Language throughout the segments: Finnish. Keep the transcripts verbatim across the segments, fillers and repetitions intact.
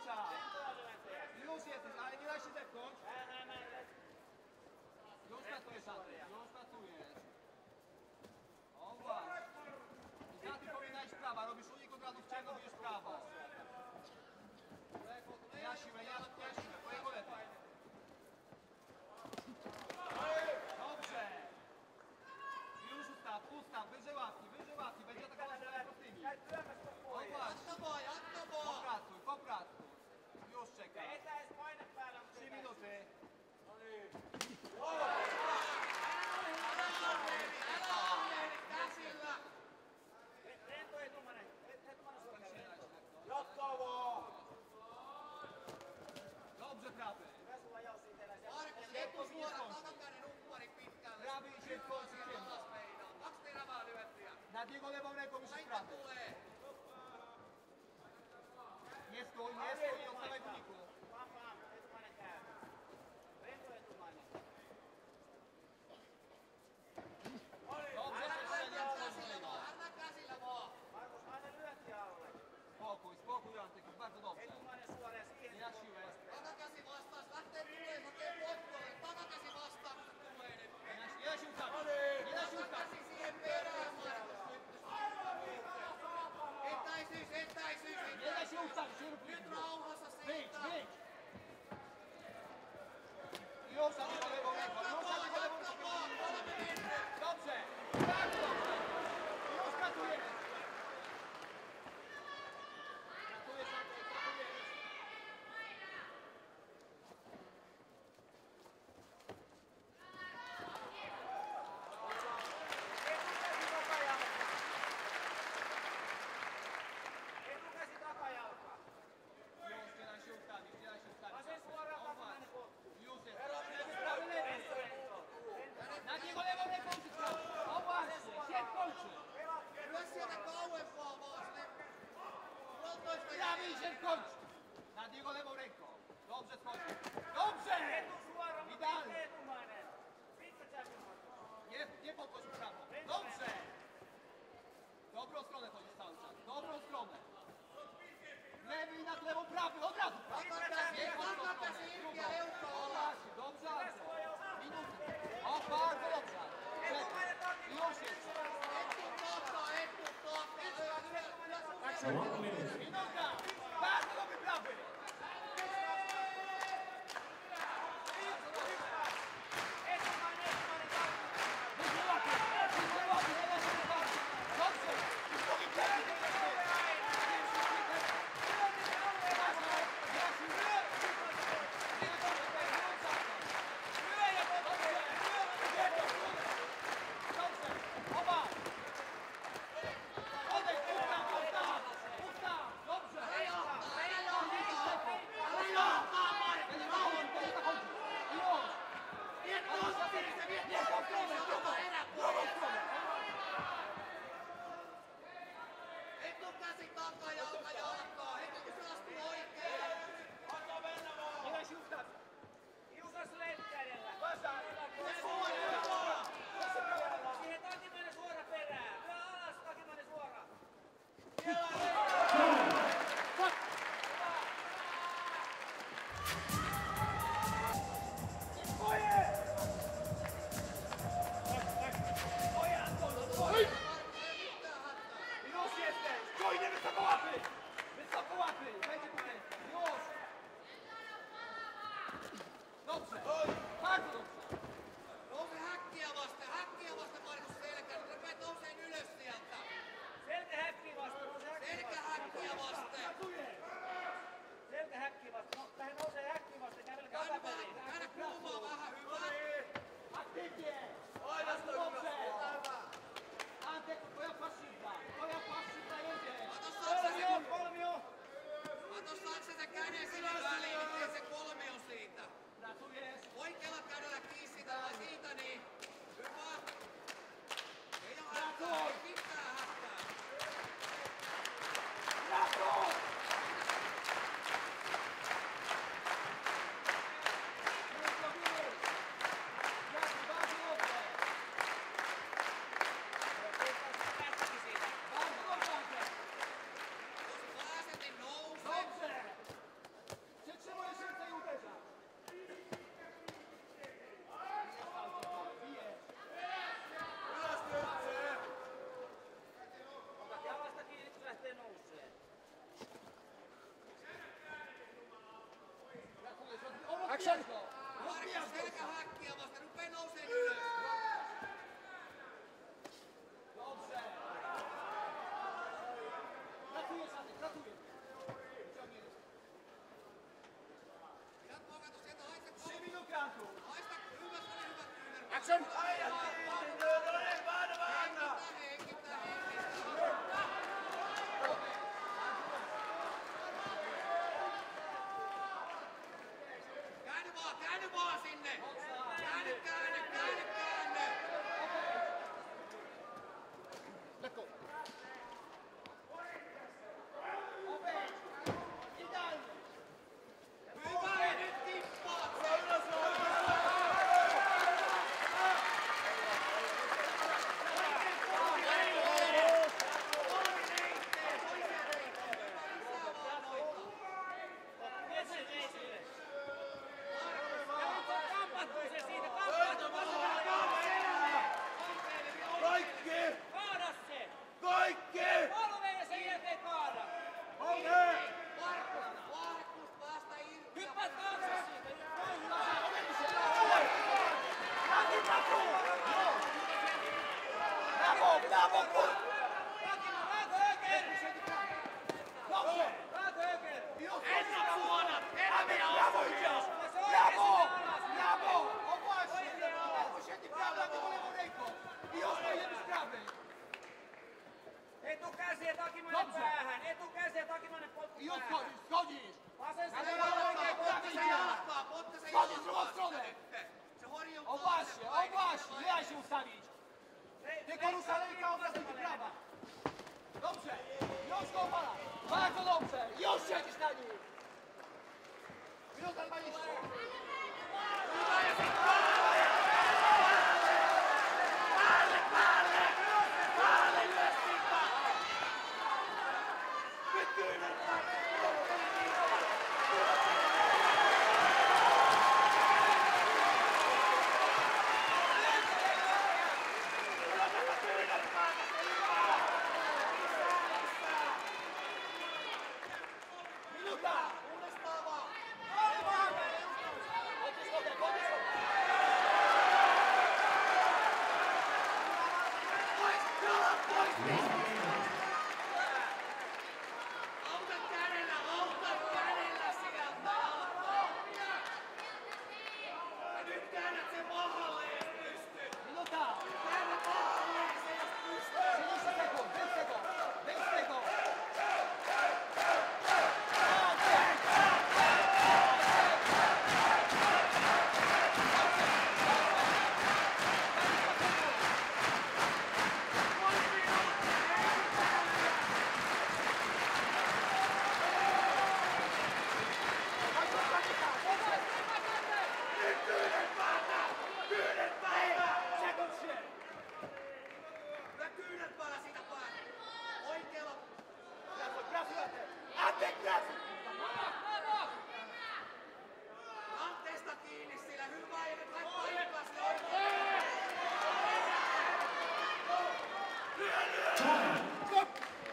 czas. Już jesteś, ale nie da się zepchnąć. Już pracujesz, Andrzej, już pracujesz. O właśnie. I za tym powinna iść prawa, robisz unik od razu w ciemno, bierzesz prawo. Nie na siłę, nie na siłę, twojego lepiej. Dobrze. Już ustaw, ustaw, wyżej łapki, wyżej łapki, będzie atakować prostymi. O właśnie. Popracuj, popracuj. Już czekaj. Trzy minuty. Dobrze, prawy. Prawy i się wchodzi ciemno. Nad jego lewą ręką musisz prawy. Nie stój, nie stój i odstawaj w uniku. Dobrze, spokój, spokój, Antek, bardzo dobrze. Nie na siłę. Takakäsi vastaus, lähtee tulee, hakee potkolle. Takakäsi vastaan, kun se tulee. Nie da się ustawić. Nie da się ustawić. Takakäsi siihen perään, Markus. Etäisyys, etäisyys, Nie da się etäisyys. ustawić. Nyt rauhassa Wyjdź, siitä. wyjdź. Już na tego lewą ręką, już na tego lewą ręką. Dobrze, tak dobrze. Już pracujesz. Pracujesz, Antek, pracujesz. Już, nie da się ustawić, nie da się ustawić. O właśnie. Już jest. Prawy, lewy. Na niego lewą ręką przytrzymaj. O właśnie, się kończy. Lyö sieltä kauempaa vaan sinne. Puolitoista Prawy i się kończy. Na niego lewą ręką. Dobrze schodzi. Dobrze! Idealnie. Nie, nie podchodź prawą. Dobrze! Dobrą stronę chodzisz cały czas. Dobrą stronę. Lewy i nad lewą prawy. Od razu prawy. Nie chodź tą stronę. Drugą. O właśnie, dobrze, Andrzej. Minuty. O, bardzo dobrze. Czekaj. Już jest. Ettu takaa, ettu takaa. Minuta. Bardzo dobry prawy. Wyżej łapie. Wyżej łapie. Nie da się wybawić. Dobrze. I drugi prawy. Etukäsi takajalka jalkaa. Heti kun se astuu oikein. Nie da się ustawić. Se suora. Siihen takimainen suora perään. Lyö alas takimainen suora. Już jesteś! Spokojnie, wysoko łapy! Wysoko łapy! Będzie tutaj! Już! Dobrze! Bardzo dobrze! Nouse häkkiä vasten, häkkiä vasten Markus selkään. Nyt rupeat nouseen ylös sieltä. Selkä häkkiä vastaan. Selkä häkkiä vasten. Pracuje! Selkä häkkiä vastaan. No, tähän nousee häkkiä vastaan. Kävele Käännä takaperin. vähän, käännä kulmaa vähän, hyvä. Aktywnie! Bardzo dobrze! Antek, twoja pasywna! Twoja pasywna jedzie! Kato saako se, Kolmio. kato saako se käden sinne väliin, ettei se kolme on siitä. Pracujesz! Oikealla kädellä kiinni siitä vai siitä, niin hyvä. Ei oo Brawo! hätää, ei mitään hätää. Brawo! Jos pääset, niin nouse. Dobrze! Action! Markus selkähäkkiä vasta, rupee nouseen ylös. Dobrze! Gratuluję, Sadek, gratuluję! Ciągniemy. Pidä pokatu sieltä, haista Trzy minuty, Antu! Haista, hyvä, se oli hyvä kyynär. Action! Hengittää, hengittää, Käänny vaan, käänny vaan sinne! Käänny, käänny, käänny, käänny! Let go! Open! Idealnie! Hyvä, ja nyt tippaat sen! Kaikki! Kaada se! Kaikki! Kolme ja sen jälkeen kaada! Okei! Markus, Markus, päästä irti! Hyppää taakse siitä! Brawo, brawo, brawo! Raako oikein! Dobrze! Raako oikein! Enna vuonna! Eläminen Brawo, on idzie! Brawo! Brawo! O właśnie! Posiedzi prawo, taką lewą ręką! I już pojedziemy z prawej! Etukäsi ja takimainen Dobrze. päähän! Etukäsi ja takimainen potku I już päähän! schodzisz, schodzisz! Vasen Ale selkä jalka, oikein, prawy potku idzie! jalkaa, potta se Schodzisz w drugą jalkaa stronę! Se horjuu O właśnie, o właśnie! Nie daj się ustawić! Tylko rusza ręka, od razu do prawa! Dobrze! Już go opala! Bardzo dobrze! Już siedzisz na nim! Minuta dwadzieścia! Minuta! Uudestaan vaan! Podnieś nogę, podnieś nogę! Auta kädellä, auta kädellä sieltä jalkaa! Ja nyt käännät sen mahalle, jos pystyt! Minuta! Käännät mahalle, se jos pystyt! trzydzieści sekund, wyjdź z tego! Wyjdź z tego! Tak, tak! Sekund się! Kyllä kyynät päällä siitä päälle! Oikealla! Pracuj, pracuj, Antek! Antek, pracuj! Ranteesta kiinni sillä, hyvä ja nyt hae paikkaa sille oikein! Stop!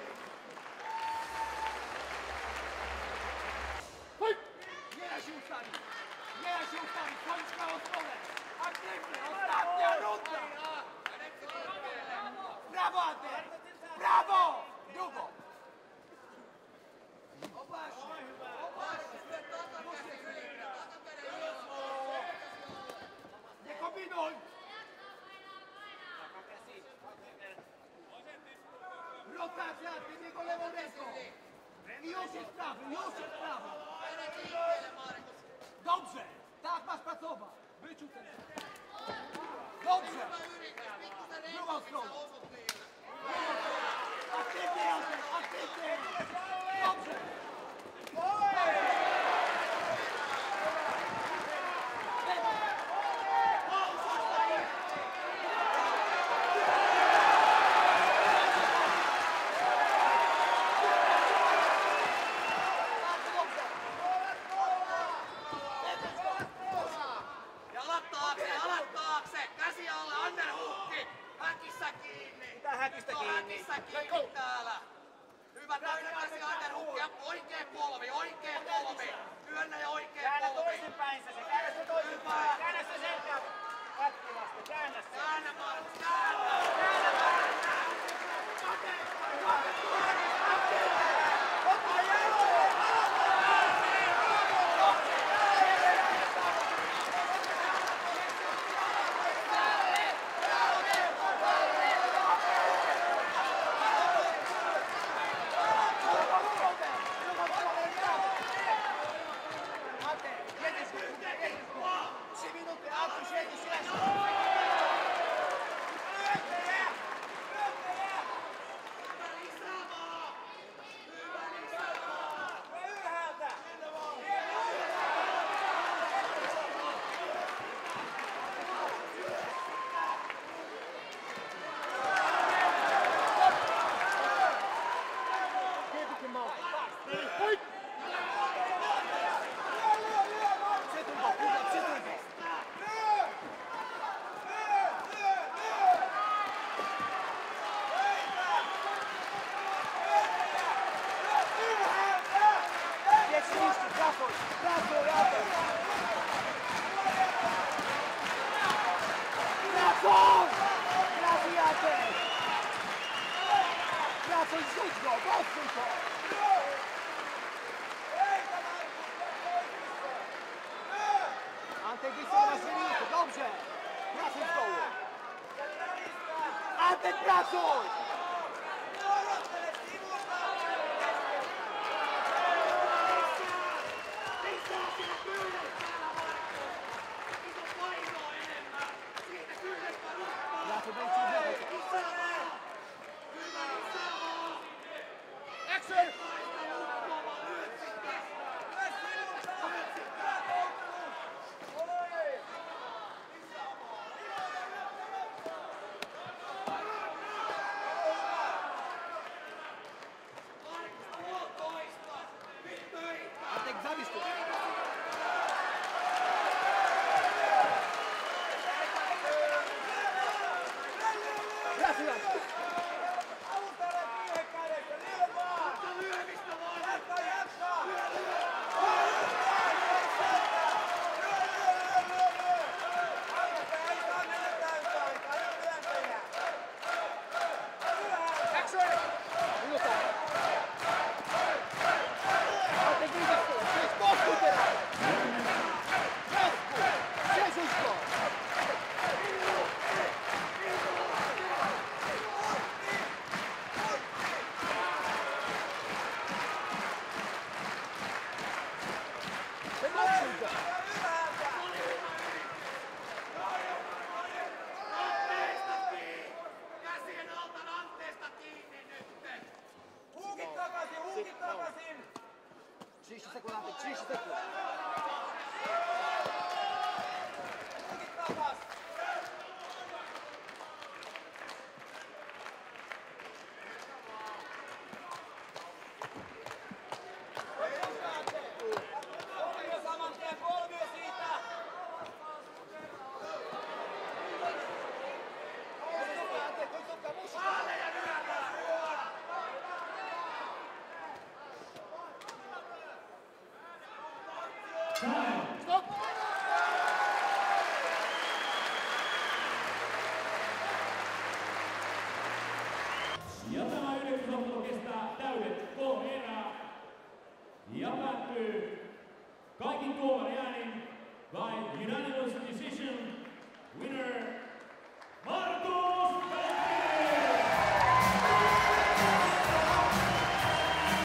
Hej! Nie da się ustawić! Nie da się ustawić! Chodź w prawą stronę! Aktywnie! Ostatnia runda! Kädet liikkeelle! Brawo, Antek! Brawo! Drugo! O właśnie! O właśnie! Sitten takakäsi yli, takakäden ylös! Nie kombinuj! Rotacja tym jego lewą ręką! I już jest prawy, już jest prawy! Kädet liikkeelle, Markus! Dobrze! Tak masz pracować! Wyczuł ten... Dobrze! Hyvä yritys, pikkusen Drugą reippaammin stronę! sä osut niillä! Aktywnie, Antek! Aktywnie! Dobrze! Bardzo dobrze! Jalat taakse, jalat taakse! Käsi alle, underhukki! Häkissä kiinni! Mitä häkistä No kiinni? häkissä kiinni täällä! Hyvä toinen käsi underhukki ja oikea polvi, oikea polvi! Työnnä ja oikea Käännä polvi! toisinpäin se, se käännä Tasoin! Vuorottele sivulta! Lisää siinä kyynel päällä, Markku! Iso painoa enemmän! Siitä kyynel paruttaa! Lähtö Bentsin helpottaa. Lisää vaan! Hyvä, lisää vaan! Action! Paista lukkoa vaan, lyöt sitten! Lyö sivulta! Lyöt sitten! Lyö koukkuun! Oi! Lisää vaan! Markku, puolitoista! Nyt töitä! Anteeksi, Zavistu! Jää syvälle! Avustele kiinni kädestä! Lyö vaan! Mutta lyömistä vaan! Jatka, jatka! Lyö, lyö! Action! Minusta! Anteeksi, viisakko! Siis kohtuun perään! Jatku! Seisukko! Se maksunko? Käsien alta ranteesta kiinni nytten! Huukit takaisin, huukit takaisin! trzydzieści sekund, Antek, trzydzieści sekund. Huukit takas! Kolmio saman tien, kolmio siitä! Antek, koittaa musta! Alle ja lyömään! Stop! Ja tämä yleisottelu kestää täydet kolme erää. Ja päättyy kaikin tuomari äänin by unanimous decision winner Marko